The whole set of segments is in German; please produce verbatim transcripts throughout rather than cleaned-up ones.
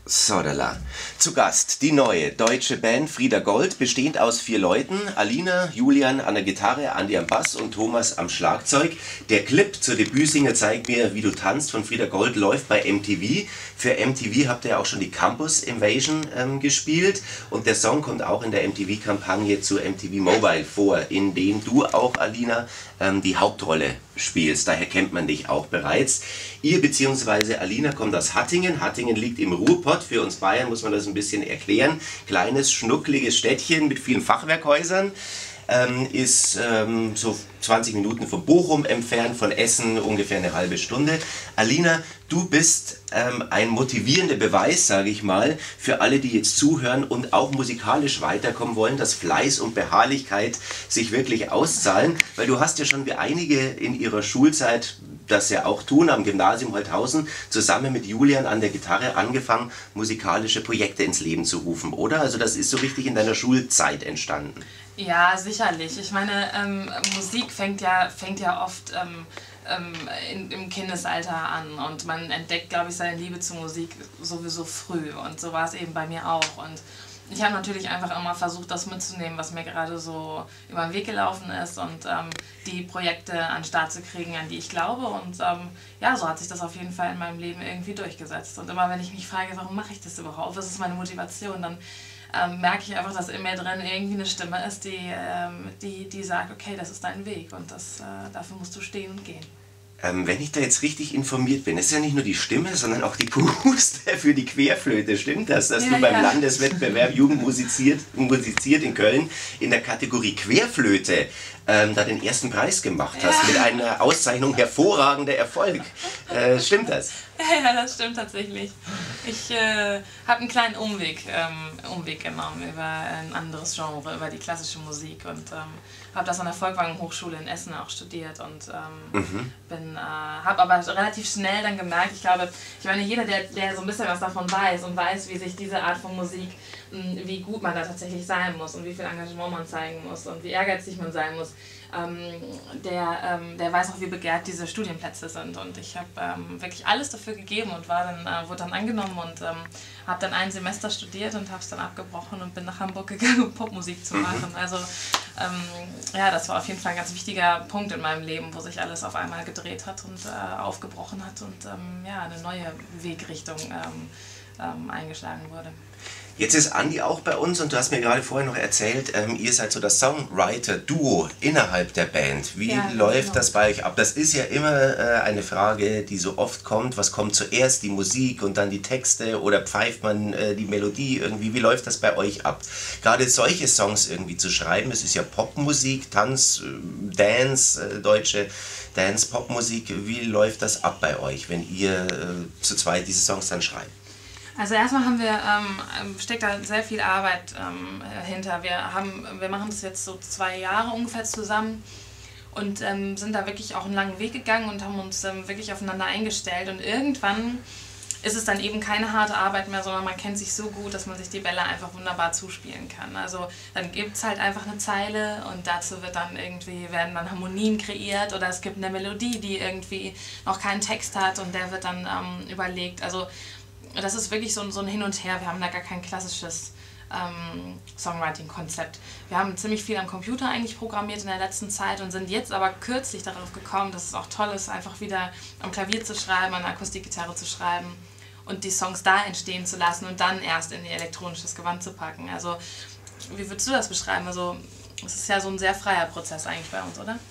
Sodala. Zu Gast die neue deutsche Band Frieda Gold, bestehend aus vier Leuten: Alina, Julian an der Gitarre, Andi am Bass und Thomas am Schlagzeug. Der Clip zur Debütsingle Zeig mir, wie du tanzt von Frieda Gold läuft bei M T V. Für M T V habt ihr auch schon die Campus Invasion ähm, gespielt und der Song kommt auch in der M T V-Kampagne zu M T V Mobile vor, in dem du auch, Alina, ähm, die Hauptrolle spielst. Daher kennt man dich auch bereits. Ihr bzw. Alina kommt aus Hattingen. Hattingen liegt im Ruhrpott. Für uns Bayern muss man das ein bisschen erklären. Kleines, schnuckliges Städtchen mit vielen Fachwerkhäusern. Ähm, ist ähm, so zwanzig Minuten von Bochum entfernt, von Essen ungefähr eine halbe Stunde. Alina, du bist ähm, ein motivierender Beweis, sage ich mal, für alle, die jetzt zuhören und auch musikalisch weiterkommen wollen, dass Fleiß und Beharrlichkeit sich wirklich auszahlen, weil du hast ja schon wie einige in ihrer Schulzeit das ja auch tun, am Gymnasium Holthausen, zusammen mit Julian an der Gitarre angefangen, musikalische Projekte ins Leben zu rufen, oder? Also das ist so richtig in deiner Schulzeit entstanden. Ja, sicherlich. Ich meine, ähm, Musik fängt ja, fängt ja oft ähm, ähm, in, im Kindesalter an und man entdeckt, glaube ich, seine Liebe zur Musik sowieso früh und so war es eben bei mir auch. Und ich habe natürlich einfach immer versucht, das mitzunehmen, was mir gerade so über den Weg gelaufen ist und ähm, die Projekte an den Start zu kriegen, an die ich glaube. Und ähm, ja, so hat sich das auf jeden Fall in meinem Leben irgendwie durchgesetzt. Und immer wenn ich mich frage, warum mache ich das überhaupt, was ist meine Motivation, dann ähm, merke ich einfach, dass in mir drin irgendwie eine Stimme ist, die, ähm, die, die sagt, okay, das ist dein Weg und das, äh, dafür musst du stehen und gehen. Ähm, wenn ich da jetzt richtig informiert bin, es ist ja nicht nur die Stimme, sondern auch die Puste für die Querflöte. Stimmt das, dass ja, du beim ja. Landeswettbewerb Jugend musiziert, musiziert in Köln in der Kategorie Querflöte ähm, da den ersten Preis gemacht hast, ja. mit einer Auszeichnung hervorragender Erfolg. Äh, stimmt das? Ja, das stimmt tatsächlich. Ich äh, habe einen kleinen Umweg, ähm, Umweg genommen über ein anderes Genre, über die klassische Musik und ähm, habe das an der Volkwang Hochschule in Essen auch studiert und ähm, mhm. bin, äh, habe aber relativ schnell dann gemerkt, ich glaube, ich meine, jeder, der, der so ein bisschen was davon weiß und weiß, wie sich diese Art von Musik, mh, wie gut man da tatsächlich sein muss und wie viel Engagement man zeigen muss und wie ehrgeizig man sein muss, ähm, der, ähm, der weiß auch, wie begehrt diese Studienplätze sind und ich habe ähm, wirklich alles dafür gegeben und war dann, äh, wurde dann angenommen und ähm, habe dann ein Semester studiert und habe es dann abgebrochen und bin nach Hamburg gegangen, um Popmusik zu machen. Also ähm, ja, das war auf jeden Fall ein ganz wichtiger Punkt in meinem Leben, wo sich alles auf einmal gedreht hat und äh, aufgebrochen hat und ähm, ja, eine neue Wegrichtung ähm, ähm, eingeschlagen wurde. Jetzt ist Andi auch bei uns und du hast mir gerade vorher noch erzählt, ähm, ihr seid so das Songwriter-Duo innerhalb der Band. Wie ja, läuft genau. das bei euch ab? Das ist ja immer äh, eine Frage, die so oft kommt. Was kommt zuerst, die Musik und dann die Texte oder pfeift man äh, die Melodie irgendwie? Wie läuft das bei euch ab? Gerade solche Songs irgendwie zu schreiben, es ist ja Popmusik, Tanz, äh, Dance, äh, deutsche Dance-Popmusik. Wie läuft das ab bei euch, wenn ihr äh, zu zweit diese Songs dann schreibt? Also erstmal haben wir, ähm, steckt da sehr viel Arbeit ähm, hinter. Wir, haben, wir machen das jetzt so zwei Jahre ungefähr zusammen und ähm, sind da wirklich auch einen langen Weg gegangen und haben uns ähm, wirklich aufeinander eingestellt. Und irgendwann ist es dann eben keine harte Arbeit mehr, sondern man kennt sich so gut, dass man sich die Bälle einfach wunderbar zuspielen kann. Also dann gibt es halt einfach eine Zeile und dazu wird dann irgendwie, werden dann Harmonien kreiert oder es gibt eine Melodie, die irgendwie noch keinen Text hat und der wird dann ähm, überlegt. Also das ist wirklich so, so ein Hin und Her. Wir haben da gar kein klassisches ähm, Songwriting-Konzept. Wir haben ziemlich viel am Computer eigentlich programmiert in der letzten Zeit und sind jetzt aber kürzlich darauf gekommen, dass es auch toll ist, einfach wieder am Klavier zu schreiben, an der Akustikgitarre zu schreiben und die Songs da entstehen zu lassen und dann erst in ihr elektronisches Gewand zu packen. Also, wie würdest du das beschreiben? Also, es ist ja so ein sehr freier Prozess eigentlich bei uns, oder?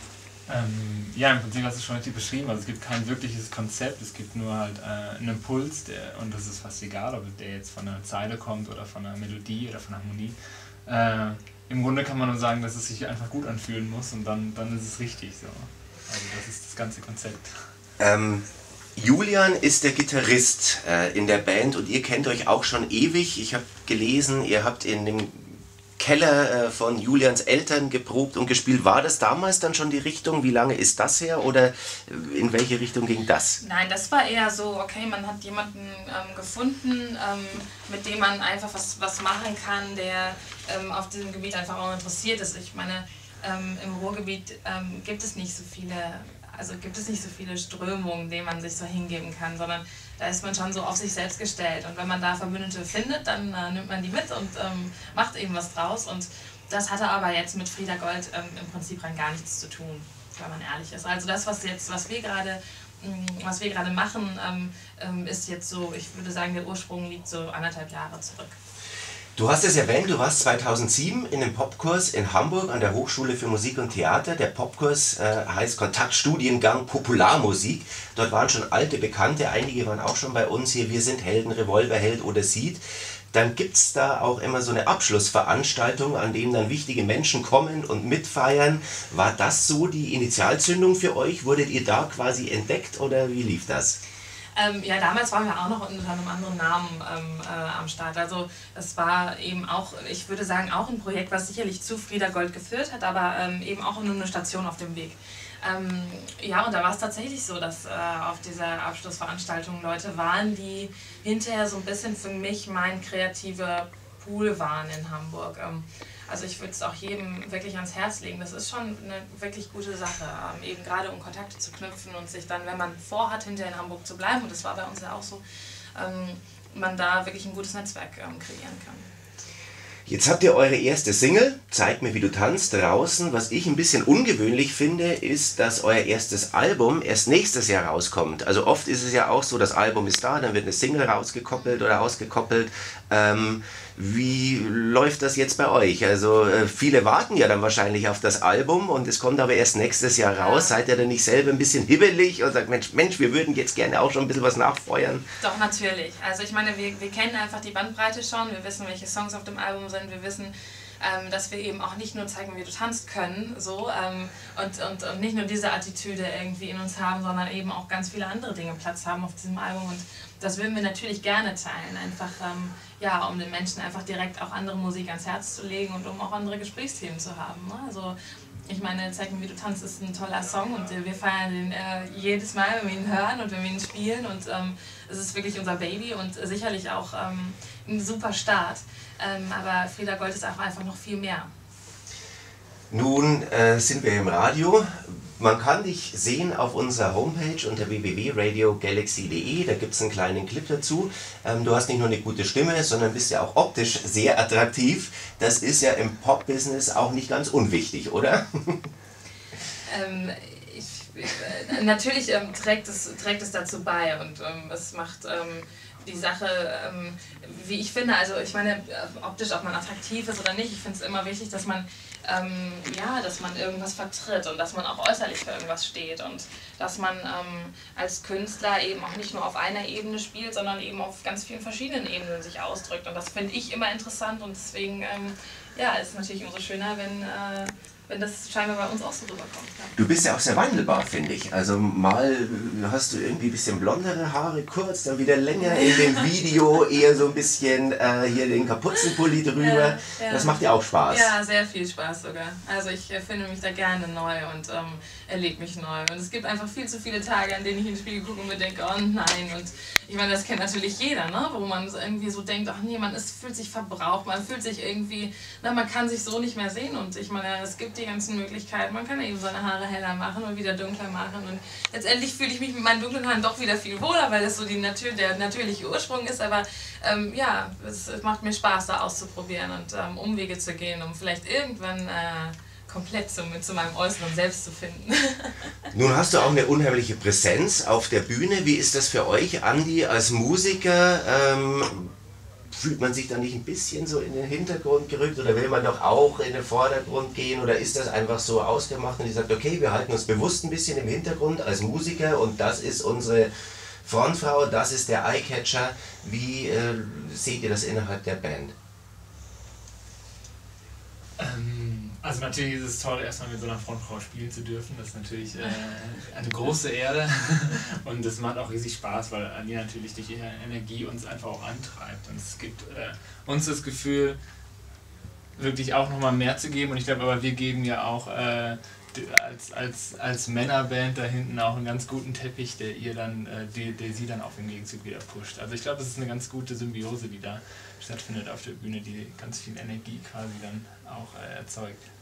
Ähm, ja, im Prinzip hast du schon richtig beschrieben. Also es gibt kein wirkliches Konzept, es gibt nur halt äh, einen Impuls, der, und das ist fast egal, ob der jetzt von einer Zeile kommt oder von einer Melodie oder von einer Harmonie. Äh, Im Grunde kann man nur sagen, dass es sich einfach gut anfühlen muss und dann, dann ist es richtig so. Also das ist das ganze Konzept. Ähm, Julian ist der Gitarrist äh, in der Band und ihr kennt euch auch schon ewig. Ich habe gelesen, ihr habt in dem Keller von Julians Eltern geprobt und gespielt. War das damals dann schon die Richtung? Wie lange ist das her oder in welche Richtung ging das? Nein, das war eher so, okay, man hat jemanden ähm, gefunden, ähm, mit dem man einfach was, was machen kann, der ähm, auf diesem Gebiet einfach auch interessiert ist. Ich meine, ähm, im Ruhrgebiet ähm, gibt es nicht so viele, also gibt es nicht so viele Strömungen, denen man sich so hingeben kann, sondern da ist man schon so auf sich selbst gestellt. Und wenn man da Verbündete findet, dann äh, nimmt man die mit und ähm, macht eben was draus. Und das hatte aber jetzt mit Frieda Gold ähm, im Prinzip rein gar nichts zu tun, wenn man ehrlich ist. Also das, was jetzt, was wir gerade was wir gerade machen, ähm, ist jetzt so, ich würde sagen, der Ursprung liegt so anderthalb Jahre zurück. Du hast es erwähnt, du warst zweitausendsieben in einem Popkurs in Hamburg an der Hochschule für Musik und Theater. Der Popkurs äh, heißt Kontaktstudiengang Popularmusik. Dort waren schon alte Bekannte, einige waren auch schon bei uns hier. Wir sind Helden, Revolverheld oder Seed. Dann gibt es da auch immer so eine Abschlussveranstaltung, an dem dann wichtige Menschen kommen und mitfeiern. War das so die Initialzündung für euch? Wurdet ihr da quasi entdeckt oder wie lief das? Ähm, ja, damals waren wir auch noch unter einem anderen Namen ähm, äh, am Start. Also es war eben auch, ich würde sagen, auch ein Projekt, was sicherlich zu Frieda Gold geführt hat, aber ähm, eben auch nur eine Station auf dem Weg. Ähm, ja, und da war es tatsächlich so, dass äh, auf dieser Abschlussveranstaltung Leute waren, die hinterher so ein bisschen für mich mein kreativer Pool waren in Hamburg. Ähm, also ich würde es auch jedem wirklich ans Herz legen. Das ist schon eine wirklich gute Sache, ähm, eben gerade um Kontakte zu knüpfen und sich dann, wenn man vorhat, hinterher in Hamburg zu bleiben, und das war bei uns ja auch so, ähm, man da wirklich ein gutes Netzwerk ähm, kreieren kann. Jetzt habt ihr eure erste Single, Zeig mir, wie du tanzt, draußen. Was ich ein bisschen ungewöhnlich finde, ist, dass euer erstes Album erst nächstes Jahr rauskommt. Also oft ist es ja auch so, das Album ist da, dann wird eine Single rausgekoppelt oder ausgekoppelt. Ähm, wie läuft das jetzt bei euch? Also äh, viele warten ja dann wahrscheinlich auf das Album und es kommt aber erst nächstes Jahr raus. Ja. Seid ihr dann nicht selber ein bisschen hibbelig und sagt, Mensch, Mensch, wir würden jetzt gerne auch schon ein bisschen was nachfeuern? Doch, natürlich. Also ich meine, wir, wir kennen einfach die Bandbreite schon, wir wissen, welche Songs auf dem Album sind, wir wissen, ähm, dass wir eben auch nicht nur zeigen, wie du tanzt können, so, ähm, und, und, und nicht nur diese Attitüde irgendwie in uns haben, sondern eben auch ganz viele andere Dinge Platz haben auf diesem Album, und das würden wir natürlich gerne teilen, einfach ähm, ja, um den Menschen einfach direkt auch andere Musik ans Herz zu legen und um auch andere Gesprächsthemen zu haben. Ne? Also ich meine, Zeig mir, wie du tanzt ist ein toller Song und äh, wir feiern den äh, jedes Mal, wenn wir ihn hören und wenn wir ihn spielen, und ähm, es ist wirklich unser Baby und äh, sicherlich auch ähm, ein super Start. Ähm, aber Frieda Gold ist auch einfach noch viel mehr. Nun äh, sind wir im Radio. Man kann dich sehen auf unserer Homepage unter w w w punkt radio galaxy punkt de. Da gibt es einen kleinen Clip dazu. Ähm, du hast nicht nur eine gute Stimme, sondern bist ja auch optisch sehr attraktiv. Das ist ja im Pop-Business auch nicht ganz unwichtig, oder? ähm, ich, äh, natürlich ähm, trägt, es, trägt es dazu bei, und ähm, es macht ähm, die Sache, ähm, wie ich finde, also ich meine, optisch, ob man attraktiv ist oder nicht, ich finde es immer wichtig, dass man Ähm, ja, dass man irgendwas vertritt und dass man auch äußerlich für irgendwas steht und dass man ähm, als Künstler eben auch nicht nur auf einer Ebene spielt, sondern eben auf ganz vielen verschiedenen Ebenen sich ausdrückt, und das finde ich immer interessant, und deswegen ähm, ja, ist es natürlich umso schöner, wenn, äh, wenn das scheinbar bei uns auch so rüberkommt. Ja. Du bist ja auch sehr wandelbar, finde ich. Also mal hast du irgendwie ein bisschen blondere Haare, kurz, dann wieder länger, in dem Video eher so ein bisschen äh, hier den Kapuzenpulli drüber. Ja, ja. Das macht dir auch Spaß. Ja, sehr viel Spaß sogar. Also ich äh, finde mich da gerne neu und ähm, erlebe mich neu. Und es gibt einfach viel zu viele Tage, an denen ich in den Spiegel gucke und mir denke, oh nein. Und ich meine, das kennt natürlich jeder, ne? Wo man irgendwie so denkt, ach nee, man ist, fühlt sich verbraucht, man fühlt sich irgendwie, na, man kann sich so nicht mehr sehen. Und ich meine, es gibt die ganzen Möglichkeiten, man kann eben seine Haare heller machen und wieder dunkler machen. Und letztendlich fühle ich mich mit meinen dunklen Haaren doch wieder viel wohler, weil das so die Natur, der natürliche Ursprung ist. Aber ähm, ja, es, es macht mir Spaß, da auszuprobieren und ähm, Umwege zu gehen, um vielleicht irgendwann äh, komplett zu, zu meinem äußeren Selbst zu finden. Nun hast du auch eine unheimliche Präsenz auf der Bühne. Wie ist das für euch, Andi, als Musiker? Ähm, fühlt man sich da nicht ein bisschen so in den Hintergrund gerückt oder will man doch auch in den Vordergrund gehen, oder ist das einfach so ausgemacht und ihr sagt, okay, wir halten uns bewusst ein bisschen im Hintergrund als Musiker und das ist unsere Frontfrau, das ist der Eyecatcher. Wie äh, seht ihr das innerhalb der Band? Ähm, also natürlich ist es toll, erstmal mit so einer Frontfrau spielen zu dürfen. Das ist natürlich äh, eine große Ehre und es macht auch riesig Spaß, weil Alina natürlich durch ihre Energie uns einfach auch antreibt. Und es gibt äh, uns das Gefühl, wirklich auch nochmal mehr zu geben, und ich glaube aber, wir geben ja auch äh, als, als, als Männerband da hinten auch einen ganz guten Teppich, der ihr dann, äh, der, der sie dann auch im Gegenzug wieder pusht. Also ich glaube, es ist eine ganz gute Symbiose, die da stattfindet auf der Bühne, die ganz viel Energie quasi dann auch äh, erzeugt.